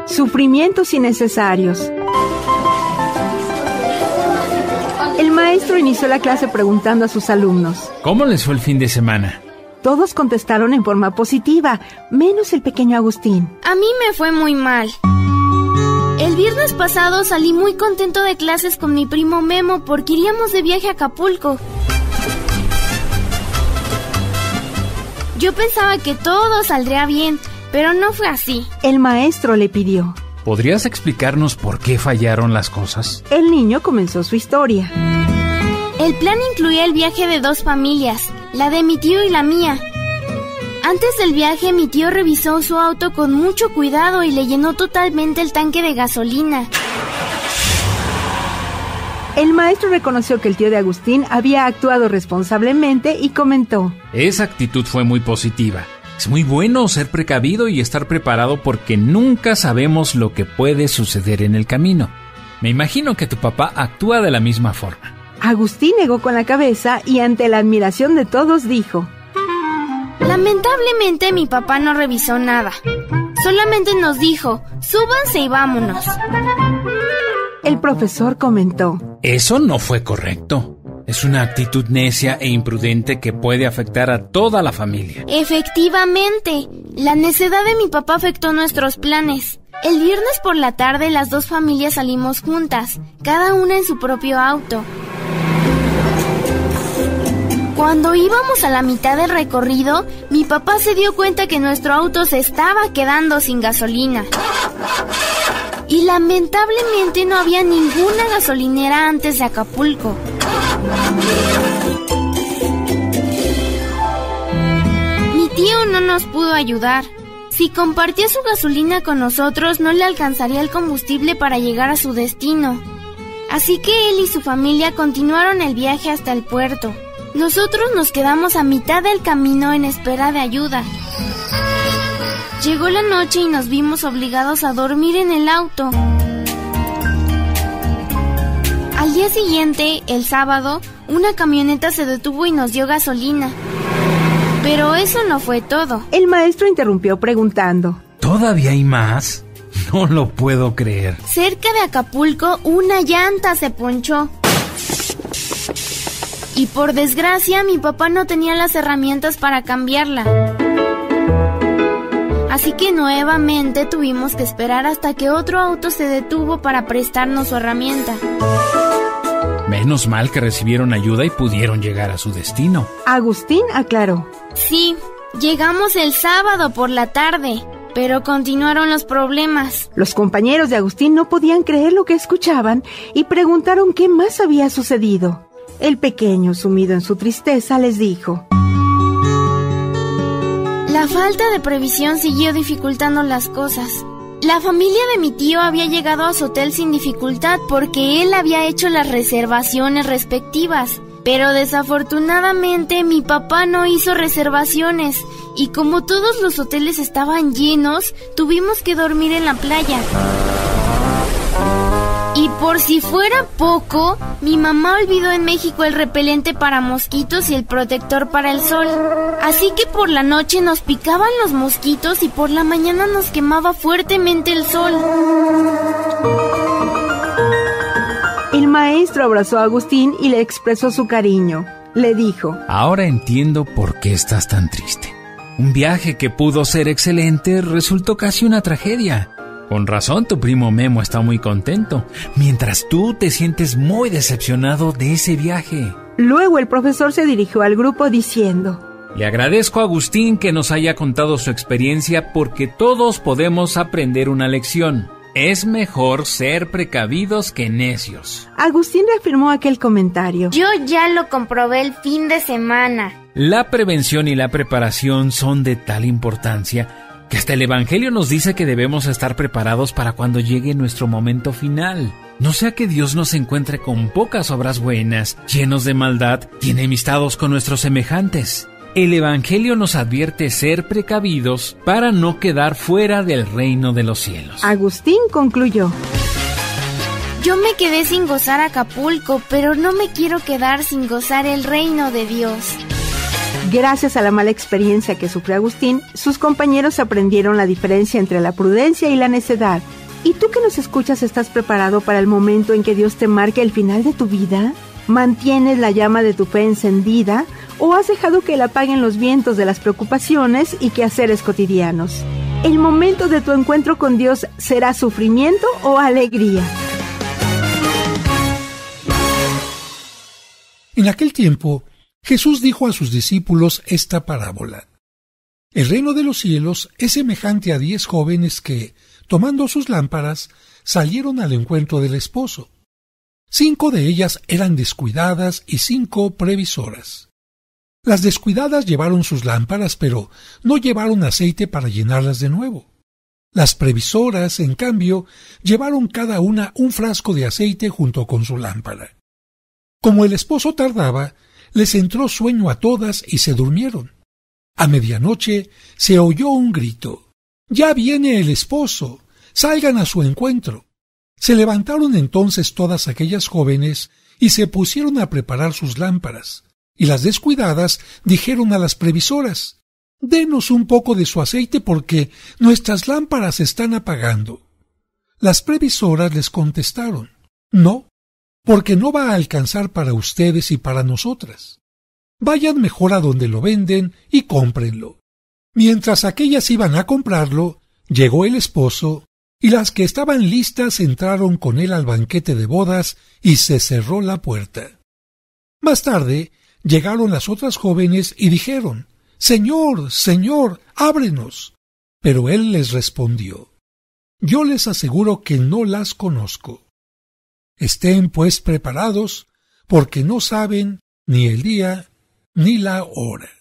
Sufrimientos innecesarios. El maestro inició la clase preguntando a sus alumnos: ¿cómo les fue el fin de semana? Todos contestaron en forma positiva, menos el pequeño Agustín. A mí me fue muy mal. El viernes pasado salí muy contento de clases con mi primo Memo porque iríamos de viaje a Acapulco. Yo pensaba que todo saldría bien, pero no fue así. El maestro le pidió: ¿podrías explicarnos por qué fallaron las cosas? El niño comenzó su historia. El plan incluía el viaje de 2 familias, la de mi tío y la mía. Antes del viaje, mi tío revisó su auto con mucho cuidado y le llenó totalmente el tanque de gasolina. El maestro reconoció que el tío de Agustín había actuado responsablemente y comentó: esa actitud fue muy positiva. Es muy bueno ser precavido y estar preparado porque nunca sabemos lo que puede suceder en el camino. Me imagino que tu papá actúa de la misma forma. Agustín negó con la cabeza y ante la admiración de todos dijo: lamentablemente mi papá no revisó nada. Solamente nos dijo: súbanse y vámonos. El profesor comentó: eso no fue correcto. Es una actitud necia e imprudente que puede afectar a toda la familia. Efectivamente, la necedad de mi papá afectó nuestros planes. El viernes por la tarde las 2 familias salimos juntas, cada una en su propio auto. Cuando íbamos a la mitad del recorrido, mi papá se dio cuenta que nuestro auto se estaba quedando sin gasolina. Y lamentablemente no había ninguna gasolinera antes de Acapulco. Mi tío no nos pudo ayudar. Si compartía su gasolina con nosotros, no le alcanzaría el combustible para llegar a su destino. Así que él y su familia continuaron el viaje hasta el puerto. Nosotros nos quedamos a mitad del camino en espera de ayuda. Llegó la noche y nos vimos obligados a dormir en el auto. Al día siguiente, el sábado, una camioneta se detuvo y nos dio gasolina. Pero eso no fue todo. El maestro interrumpió preguntando: ¿todavía hay más? No lo puedo creer. Cerca de Acapulco, una llanta se ponchó. Y por desgracia, mi papá no tenía las herramientas para cambiarla. Así que nuevamente tuvimos que esperar hasta que otro auto se detuvo para prestarnos su herramienta. Menos mal que recibieron ayuda y pudieron llegar a su destino. Agustín aclaró: sí, llegamos el sábado por la tarde, pero continuaron los problemas. Los compañeros de Agustín no podían creer lo que escuchaban y preguntaron qué más había sucedido. El pequeño, sumido en su tristeza, les dijo: la falta de previsión siguió dificultando las cosas. La familia de mi tío había llegado a su hotel sin dificultad porque él había hecho las reservaciones respectivas. Pero desafortunadamente mi papá no hizo reservaciones y como todos los hoteles estaban llenos, tuvimos que dormir en la playa. Y por si fuera poco, mi mamá olvidó en México el repelente para mosquitos y el protector para el sol. Así que por la noche nos picaban los mosquitos y por la mañana nos quemaba fuertemente el sol. El maestro abrazó a Agustín y le expresó su cariño. Le dijo: ahora entiendo por qué estás tan triste. Un viaje que pudo ser excelente resultó casi una tragedia. Con razón tu primo Memo está muy contento, mientras tú te sientes muy decepcionado de ese viaje. Luego el profesor se dirigió al grupo diciendo: le agradezco a Agustín que nos haya contado su experiencia porque todos podemos aprender una lección. Es mejor ser precavidos que necios. Agustín reafirmó aquel comentario: yo ya lo comprobé el fin de semana. La prevención y la preparación son de tal importancia que hasta el Evangelio nos dice que debemos estar preparados para cuando llegue nuestro momento final. No sea que Dios nos encuentre con pocas obras buenas, llenos de maldad y enemistados con nuestros semejantes. El Evangelio nos advierte ser precavidos para no quedar fuera del reino de los cielos. Agustín concluyó: yo me quedé sin gozar Acapulco, pero no me quiero quedar sin gozar el reino de Dios. Gracias a la mala experiencia que sufrió Agustín, sus compañeros aprendieron la diferencia entre la prudencia y la necedad. ¿Y tú que nos escuchas estás preparado para el momento en que Dios te marque el final de tu vida? ¿Mantienes la llama de tu fe encendida o has dejado que la apaguen los vientos de las preocupaciones y quehaceres cotidianos? ¿El momento de tu encuentro con Dios será sufrimiento o alegría? En aquel tiempo, Jesús dijo a sus discípulos esta parábola. El reino de los cielos es semejante a 10 jóvenes que, tomando sus lámparas, salieron al encuentro del esposo. 5 de ellas eran descuidadas y 5 previsoras. Las descuidadas llevaron sus lámparas, pero no llevaron aceite para llenarlas de nuevo. Las previsoras, en cambio, llevaron cada una un frasco de aceite junto con su lámpara. Como el esposo tardaba, les entró sueño a todas y se durmieron. A medianoche se oyó un grito. ¡Ya viene el esposo! ¡Salgan a su encuentro! Se levantaron entonces todas aquellas jóvenes y se pusieron a preparar sus lámparas. Y las descuidadas dijeron a las previsoras: «Denos un poco de su aceite porque nuestras lámparas se están apagando». Las previsoras les contestaron: «No, porque no va a alcanzar para ustedes y para nosotras. Vayan mejor a donde lo venden y cómprenlo». Mientras aquellas iban a comprarlo, llegó el esposo, y las que estaban listas entraron con él al banquete de bodas y se cerró la puerta. Más tarde llegaron las otras jóvenes y dijeron: «Señor, Señor, ábrenos». Pero él les respondió: «Yo les aseguro que no las conozco. Estén pues preparados, porque no saben ni el día ni la hora».